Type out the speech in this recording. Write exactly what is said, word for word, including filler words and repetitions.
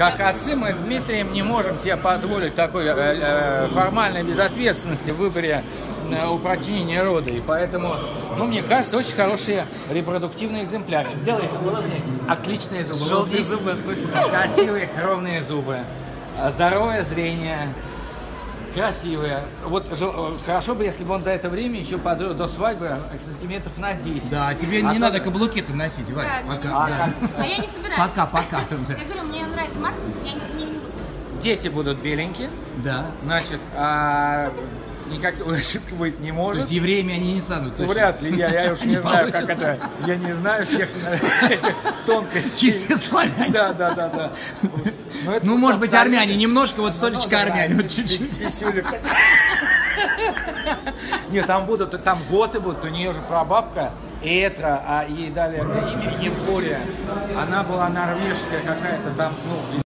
как отцы, мы с Дмитрием не можем себе позволить такой э, э, формальной безответственности в выборе э, упрочнения рода. И поэтому, ну, мне кажется, очень хорошие репродуктивные экземпляры. Сделай это, улыбнись. Отличные зубы. Желтые зубы. Красивые кровные зубы. Здоровое зрение. Красивые. Вот жел... хорошо бы, если бы он за это время еще под... до свадьбы сантиметров на десять. Да, тебе а не то... надо каблуки-то носить, Варь. Да, Пока. а, Да. а я не собираюсь. Пока, пока. Я говорю, мне нравится Мартинс, я не, не люблю. Дети будут беленькие. Да. Значит, а... никакой ошибки быть не может. То есть евреями они не станут. Ну, вряд ли, я, я уж не знаю, как это, я не знаю всех этих тонкостей. Чистые славяне. Да, да, да, да. Ну, ну может быть, армяне, немножко, вот столечко ну, армяне, вот чуть-чуть. Нет, там будут, там готы будут, у нее же прабабка Этра, а ей дали имя Евпория. Она была норвежская какая-то там, ну,